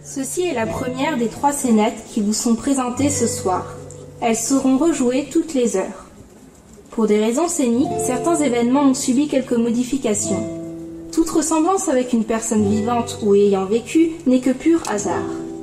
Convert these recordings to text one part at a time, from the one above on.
Ceci est la première des 3 scénettes qui vous sont présentées ce soir. Elles seront rejouées toutes les heures. Pour des raisons scéniques, certains événements ont subi quelques modifications. Toute ressemblance avec une personne vivante ou ayant vécu n'est que pur hasard.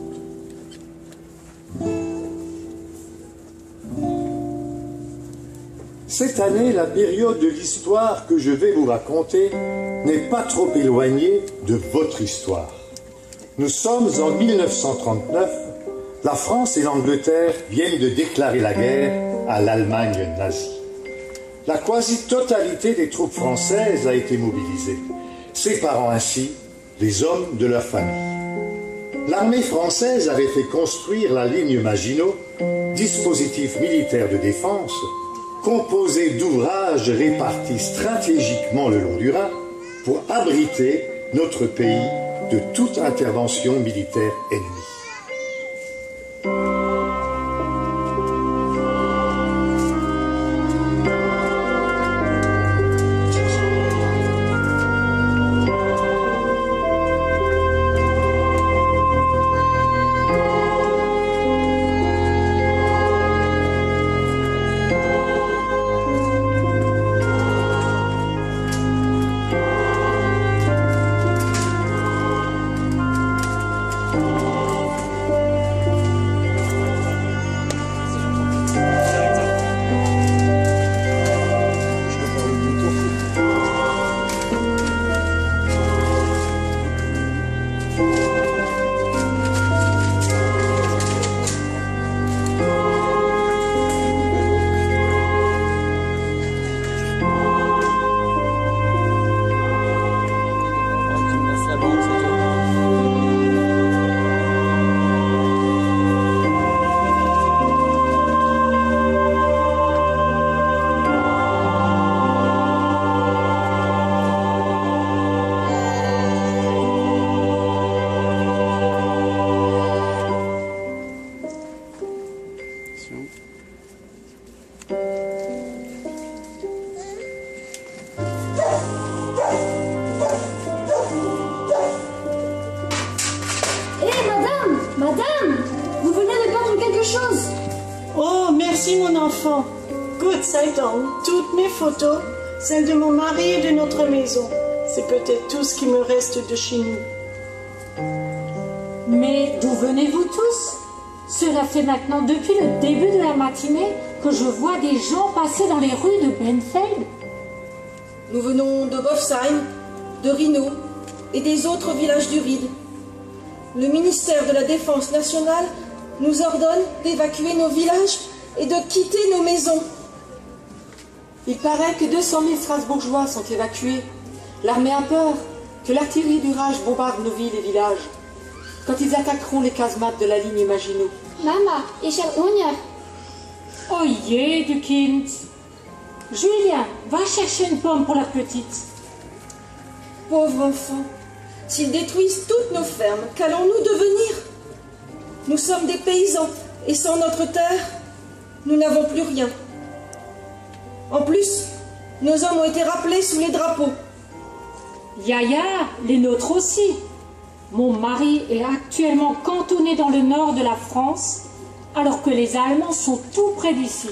Cette année, la période de l'histoire que je vais vous raconter n'est pas trop éloignée de votre histoire. Nous sommes en 1939, la France et l'Angleterre viennent de déclarer la guerre à l'Allemagne nazie. La quasi-totalité des troupes françaises a été mobilisée, séparant ainsi les hommes de leur famille. L'armée française avait fait construire la ligne Maginot, dispositif militaire de défense, composé d'ouvrages répartis stratégiquement le long du Rhin pour abriter notre pays de toute intervention militaire ennemie. Toutes mes photos, celles de mon mari et de notre maison. C'est peut-être tout ce qui me reste de chez nous. Mais d'où venez-vous tous? Cela fait maintenant depuis le début de la matinée que je vois des gens passer dans les rues de Benfeld. Nous venons de Bofsheim, de Rhino et des autres villages du Ried. Le ministère de la Défense nationale nous ordonne d'évacuer nos villages et de quitter nos maisons. Il paraît que 200 000 Strasbourgeois sont évacués. L'armée a peur que l'artillerie du Reich bombarde nos villes et villages quand ils attaqueront les casemates de la ligne Maginot. Mama, ich hab Hunger. Oh je, du Kind. Julien, va chercher une pomme pour la petite. Pauvre enfant, s'ils détruisent toutes nos fermes, qu'allons-nous devenir? Nous sommes des paysans, et sans notre terre, nous n'avons plus rien. En plus, nos hommes ont été rappelés sous les drapeaux. Yaya, les nôtres aussi. Mon mari est actuellement cantonné dans le nord de la France, alors que les Allemands sont tout près d'ici.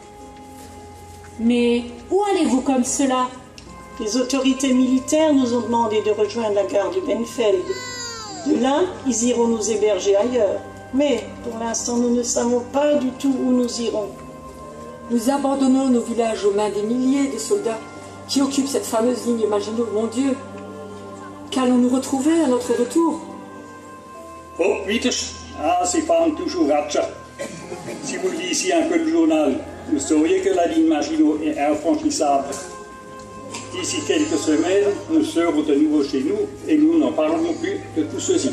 Mais où allez-vous comme cela? Les autorités militaires nous ont demandé de rejoindre la gare de Benfeld. De là, ils iront nous héberger ailleurs. Mais pour l'instant, nous ne savons pas du tout où nous irons. Nous abandonnons nos villages aux mains des milliers de soldats qui occupent cette fameuse ligne Maginot. Mon Dieu, qu'allons-nous retrouver à notre retour? Oh, vite, c'est pas toujours Ratcha. Si vous lisiez un peu le journal, vous sauriez que la ligne Maginot est infranchissable. D'ici quelques semaines, nous serons de nouveau chez nous et nous n'en parlerons plus de tout ceci.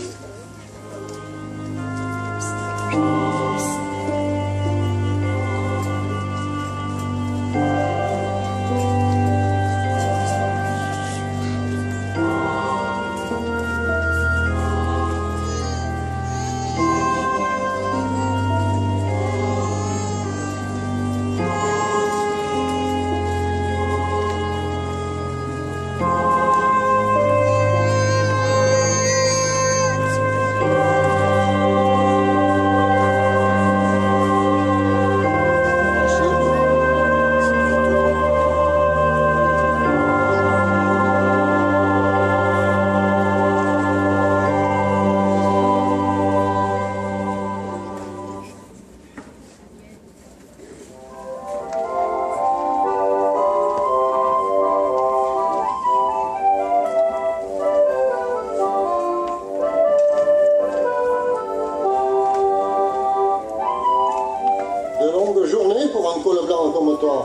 col blanc comme toi.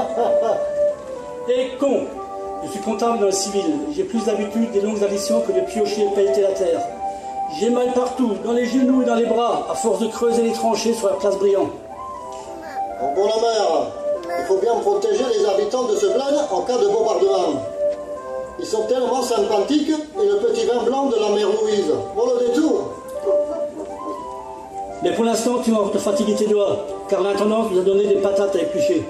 Et con. Je suis comptable dans le civil. J'ai plus d'habitude des longues additions que de piocher et pelleter la terre. J'ai mal partout, dans les genoux et dans les bras, à force de creuser les tranchées sur la place Briand. Bon, la mère, il faut bien protéger les habitants de ce bled en cas de bombardement. Ils sont tellement sympathiques et le petit vin blanc de la mère Louise. Bon, le détour. Mais pour l'instant, tu vas te fatiguer tes doigts, car l'intendance nous a donné des patates à éplucher.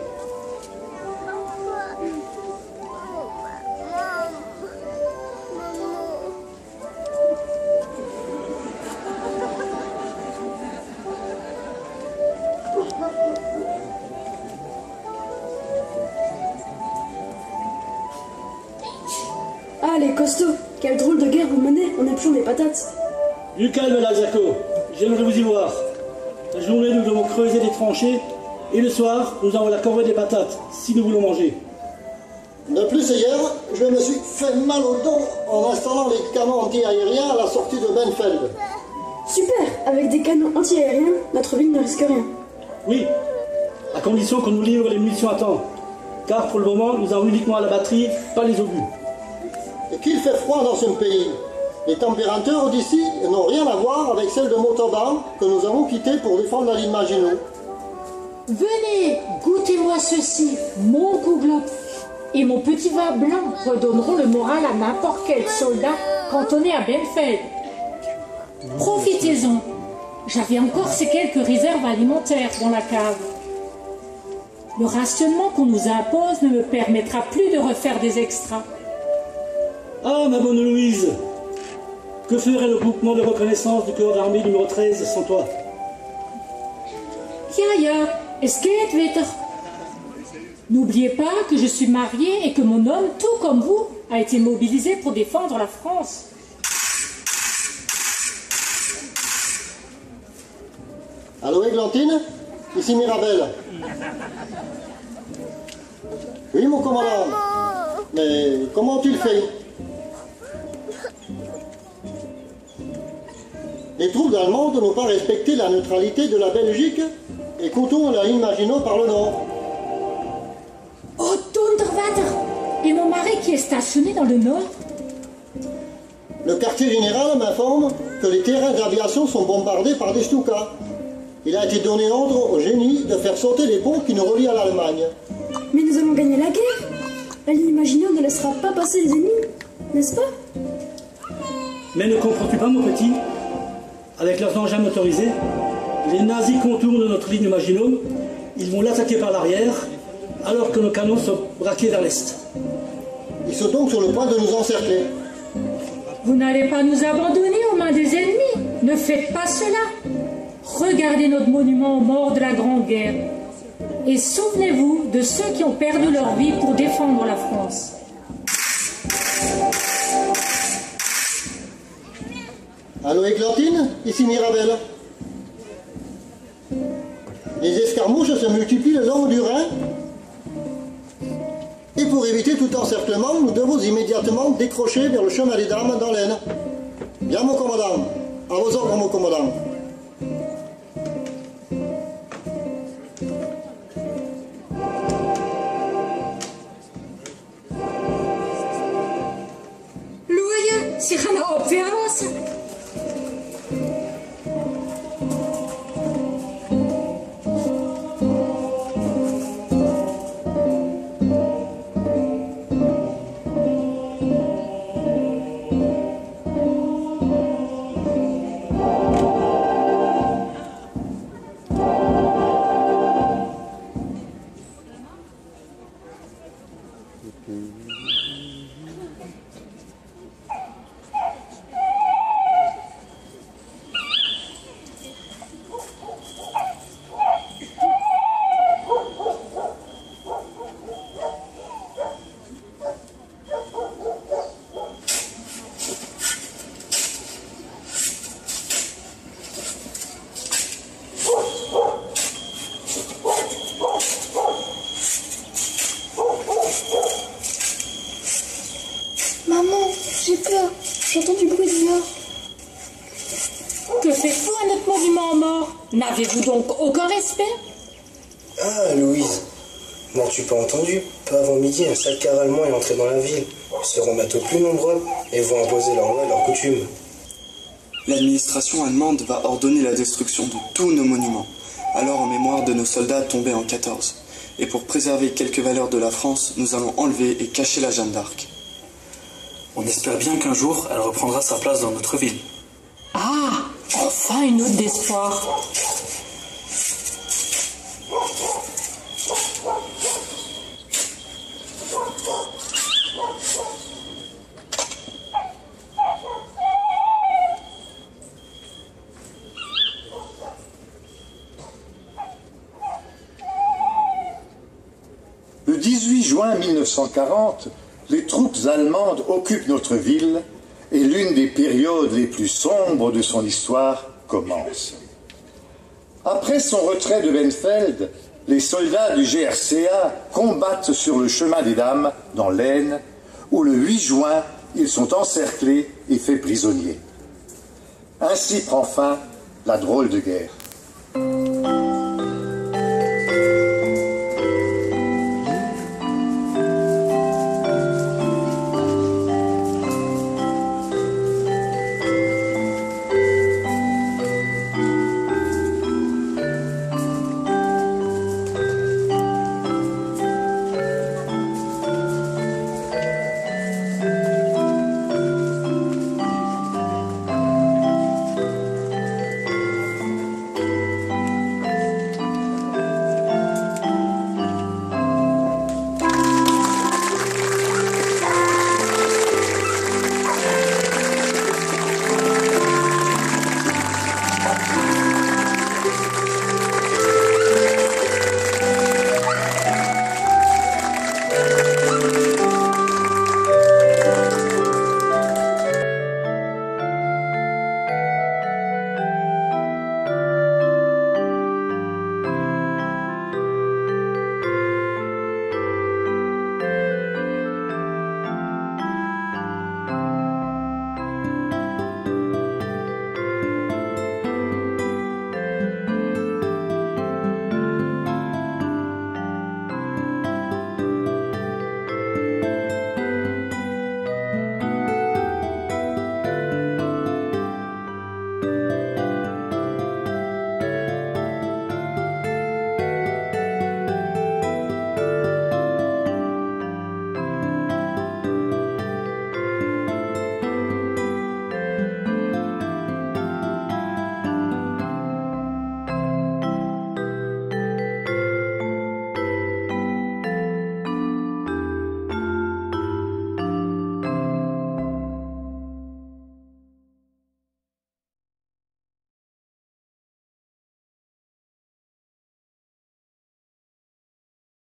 Ah, les costauds, quelle drôle de guerre vous menez en épluchant des patates. Du calme là, Zaco. J'aimerais vous y voir. La journée, nous devons creuser des tranchées, et le soir, nous avons la corvée des patates, si nous voulons manger. De plus, hier, je me suis fait mal au dos en installant les canons anti-aériens à la sortie de Benfeld. Super, avec des canons anti-aériens, notre ville ne risque rien. Oui, à condition qu'on nous livre les munitions à temps. Car pour le moment, nous avons uniquement la batterie, pas les obus. Et qu'il fait froid dans ce pays. Les températures d'ici n'ont rien à voir avec celles de Montauban que nous avons quittées pour défendre la ligne Maginot. Venez, goûtez-moi ceci, mon gouglof et mon petit vin blanc redonneront le moral à n'importe quel soldat cantonné à Benfeld. Profitez-en. J'avais encore ces quelques réserves alimentaires dans la cave. Le rationnement qu'on nous impose ne me permettra plus de refaire des extras. Ah, ma bonne Louise, que ferait le groupement de reconnaissance du corps d'armée numéro 13 sans toi? Ja, es geht wieder. N'oubliez pas que je suis mariée et que mon homme, tout comme vous, a été mobilisé pour défendre la France. Allô, Églantine? Ici Mirabel. Oui, mon commandant. Mais comment tu le fais? Les troupes allemandes n'ont pas respecté la neutralité de la Belgique et contournent la ligne Maginot par le nord. Oh, Donderwetter! Et mon mari qui est stationné dans le nord? Le quartier général m'informe que les terrains d'aviation sont bombardés par des Stukas. Il a été donné ordre au génie de faire sauter les ponts qui nous relient à l'Allemagne. Mais nous allons gagner la guerre. La ligne Maginot ne laissera pas passer les ennemis, n'est-ce pas? Mais ne comprends-tu pas, mon petit? Avec leurs engins motorisés, les nazis contournent notre ligne Maginot. Ils vont l'attaquer par l'arrière, alors que nos canons sont braqués vers l'est. Ils sont donc sur le point de nous encercler. Vous n'allez pas nous abandonner aux mains des ennemis. Ne faites pas cela. Regardez notre monument aux morts de la Grande Guerre. Et souvenez-vous de ceux qui ont perdu leur vie pour défendre la France. Allô, Églantine? Ici Mirabel. Les escarmouches se multiplient le long du Rhin. Et pour éviter tout encerclement, nous devons immédiatement décrocher vers le chemin des Dames dans l'Aisne. Bien, mon commandant. À vos ordres, mon commandant. Luja, sie gaan naar opwaarts. J'entends du bruit dehors. Que faites-vous à notre monument aux morts? N'avez-vous donc aucun respect? Ah, Louise, n'as-tu pas entendu? Pas avant midi, un sale car allemand est entré dans la ville. Ils seront bientôt plus nombreux et vont imposer leurs lois et leurs coutumes. L'administration allemande va ordonner la destruction de tous nos monuments, alors en mémoire de nos soldats tombés en 14. Et pour préserver quelques valeurs de la France, nous allons enlever et cacher la Jeanne d'Arc. On espère bien qu'un jour, elle reprendra sa place dans notre ville. Ah, enfin une note d'espoir. Le 18 juin 1940, les troupes allemandes occupent notre ville et l'une des périodes les plus sombres de son histoire commence. Après son retrait de Benfeld, les soldats du GRCA combattent sur le chemin des Dames, dans l'Aisne, où le 8 juin, ils sont encerclés et faits prisonniers. Ainsi prend fin la drôle de guerre.